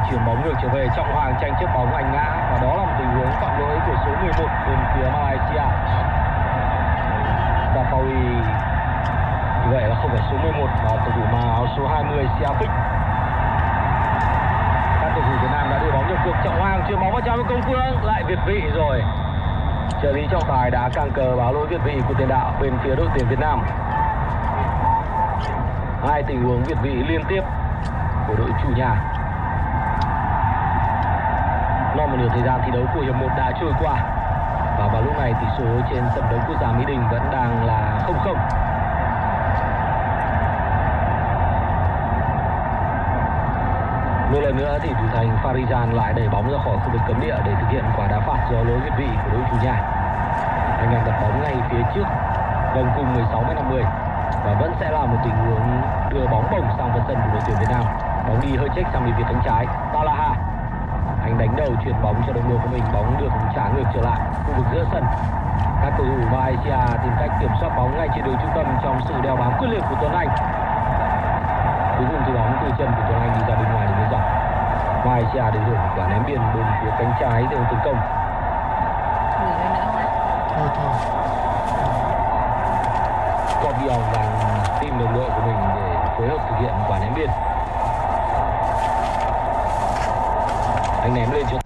chuyển bóng ngược trở về. Trọng Hoàng tranh chấp bóng, anh ngã và đó là một tình huống phạm lỗi của số 11 bên phía Malaysia. Safawi như vậy là không phải số 11 mà cầu thủ mà áo số 20 Siapik. Các cầu thủ Việt Nam đã đưa bóng nhập cuộc. Trọng Hoàng chuyền bóng vào trong công Phương, lại việt vị rồi. Trợ lý trọng tài đã căng cờ báo lỗi việt vị của tiền đạo bên phía đội tuyển Việt Nam. Hai tình huống việt vị liên tiếp của đội chủ nhà. Một nửa thời gian thi đấu của hiệp 1 đã trôi qua và vào lúc này tỷ số trên sân đấu quốc gia Mỹ Đình vẫn đang là 0-0. Một lần nữa thì thủ thành Farizan lại đẩy bóng ra khỏi khu vực cấm địa để thực hiện quả đá phạt do lỗi việt vị của đội chủ nhà. Anh em đặt bóng ngay phía trước vòng cung 16m50 và vẫn sẽ là một tình huống đưa bóng bổng sang phần sân của đội tuyển Việt Nam. Bóng đi hơi chếch sang bên phía cánh trái. Talaha, anh đánh đầu chuyền bóng cho đồng đội của mình, bóng được trả ngược trở lại khu vực giữa sân. Các cầu thủ Malaysia tìm cách kiểm soát bóng ngay trên đường trung tâm trong sự đeo bám quyết liệt của Tuấn Anh. Cuối cùng thì bóng từ chân của Tuấn Anh đi ra bên ngoài để dọc. Malaysia được hưởng quả ném biên bên phía cánh trái để tấn công. Corbion đang tìm đồng đội của mình để phối hợp thực hiện quả ném biên. Anh ném lên cho